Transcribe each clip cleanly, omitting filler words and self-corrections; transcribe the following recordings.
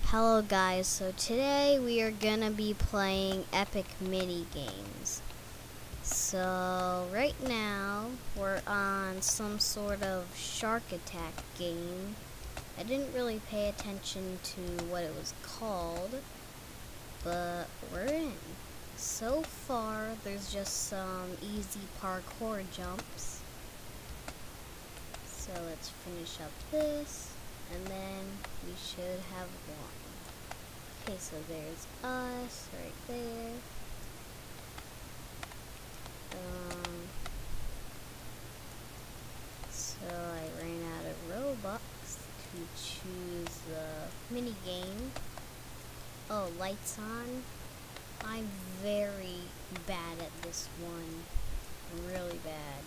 Hello guys, so today we are gonna be playing epic mini games. So right now we're on some sort of shark attack game. I didn't really pay attention to what it was called, but we're in. So far there's just some easy parkour jumps. So let's finish up this and then we should have won. Okay, so there's us right there. So I ran out of Robux to choose the mini game. Oh, lights on. I'm very bad at this one. Really bad.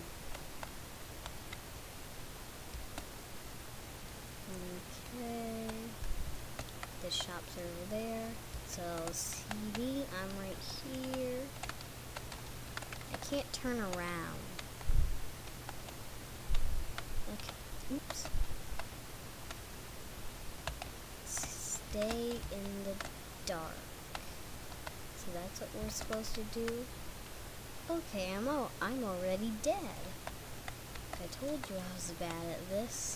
Okay. The shop's over there. So CD, I'm right here. I can't turn around. Okay. Oops. Stay in the dark. So that's what we're supposed to do. Okay, I'm already dead. I told you I was bad at this.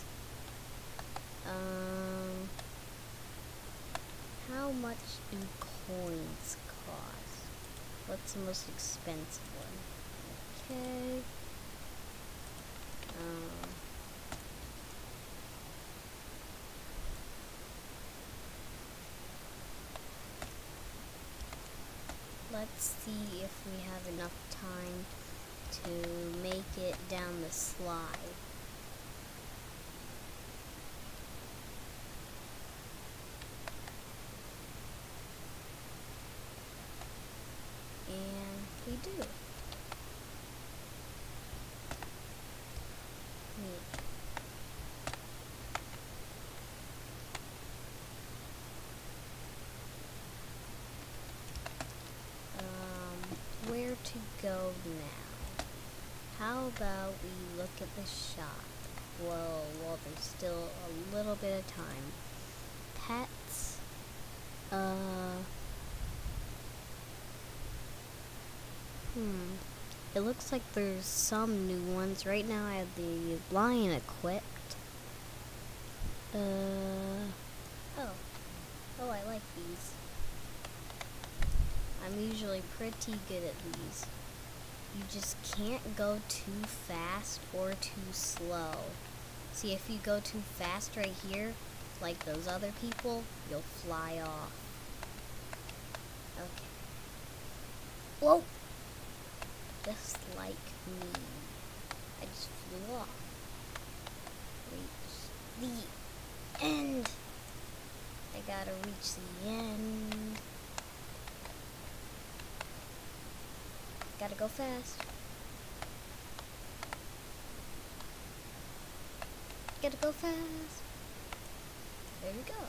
How much do coins cost? What's the most expensive one? Okay. Let's see if we have enough time to make it down the slide. And we do. Neat. Where to go now? How about we look at the shop? Well, there's still a little bit of time. Pets. It looks like there's some new ones. Right now I have the lion equipped. Oh, I like these. I'm usually pretty good at these. You just can't go too fast or too slow. See, if you go too fast right here, like those other people, you'll fly off. Okay. Whoa! Just like me. I just flew off. Reach the end. I gotta reach the end. Gotta go fast. Gotta go fast. There we go.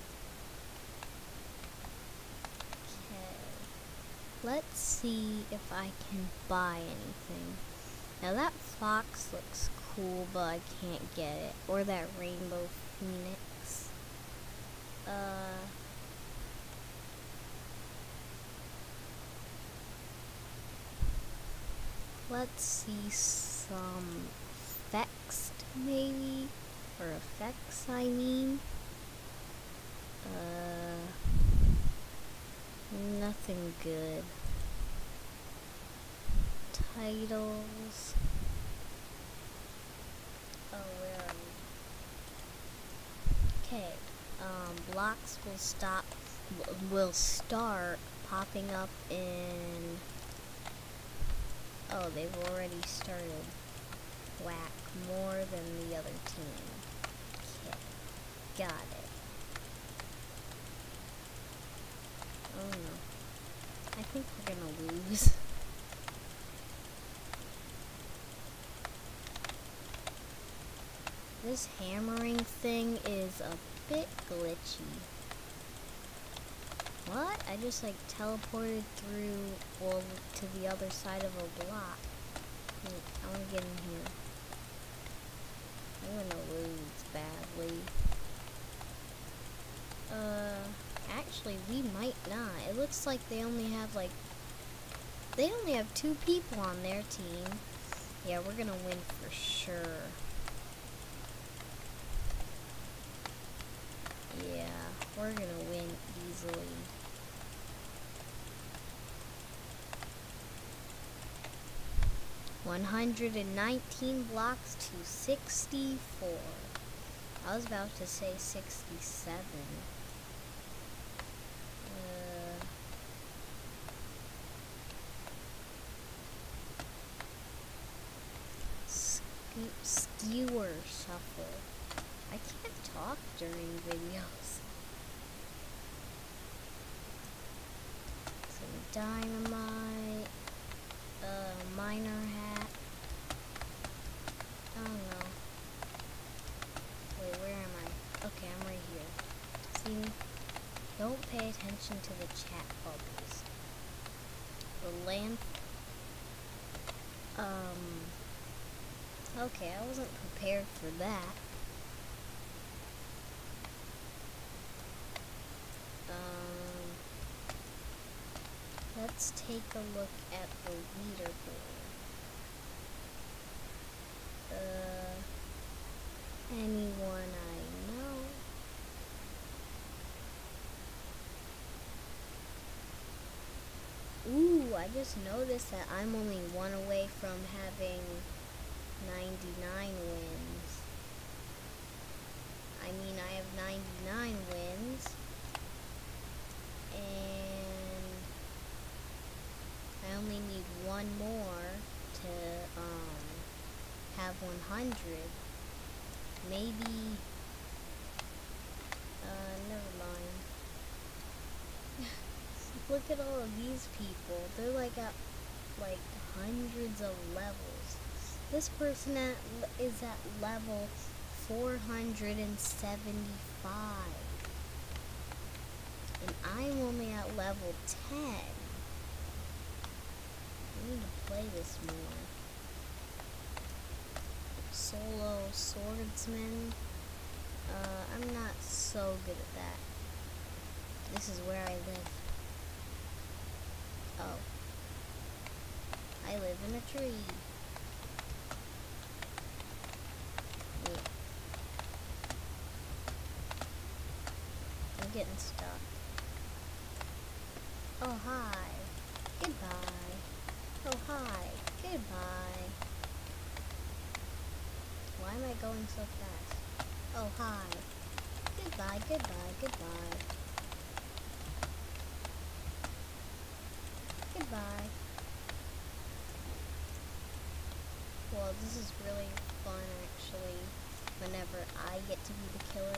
Let's see if I can buy anything. Now that fox looks cool, but I can't get it. Or that rainbow phoenix. Let's see some effects maybe. Or effects, I mean. Nothing good. Titles. Oh, where are we? Okay. Blocks will start popping up in. Oh, they've already started. Whack more than the other team. Okay. Got it. Oh no. I think we're gonna lose. This hammering thing is a bit glitchy. What? I just like teleported through, well, to the other side of a block. Wait, I wanna get in here. I'm gonna lose badly. actually, we might not. It looks like they only have like, they only have 2 people on their team. Yeah, we're gonna win for sure. Yeah, we're gonna win easily. $119 blocks to 64. I was about to say 67. Skewer shuffle. I can't talk during videos. Some dynamite. Miner hat. I don't know. Wait, where am I? Okay, I'm right here. See? Don't pay attention to the chat bubbles. The land. Okay, I wasn't prepared for that. Let's take a look at the leaderboard. Anyone I know? Ooh, I just noticed that I'm only 1 away from having 99 wins. I mean, I have 99 wins. And I only need 1 more to have 100. Maybe never mind. Look at all of these people. They're like at like hundreds of levels. This person is at level 475. And I'm only at level 10. I need to play this more. Solo swordsman. I'm not so good at that. This is where I live. Oh. I live in a tree. Yeah. I'm getting stuck. Oh, hi. Goodbye. Oh, hi. Goodbye. Why am I going so fast? Oh, hi. Goodbye, goodbye, goodbye. Goodbye. Well, this is really fun, actually, whenever I get to be the killer.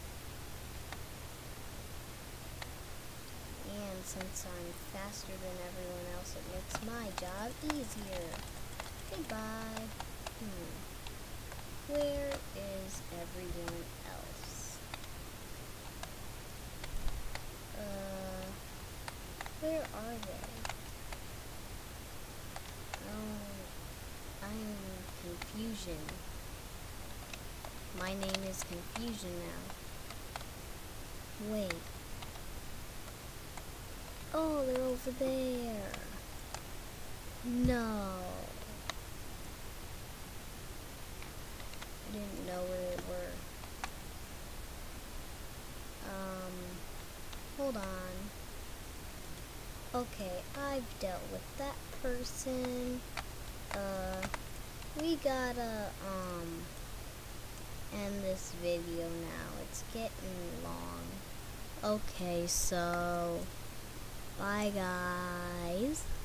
And since I'm faster than everyone else, it makes my job easier. Goodbye. Where is everyone else? Where are they? Oh, I'm Confusion. My name is Confusion now. Wait. Oh, they're over there. No. I didn't know where they were. Hold on. Okay, I've dealt with that person. We gotta, end this video now. It's getting long. Okay, so, bye guys.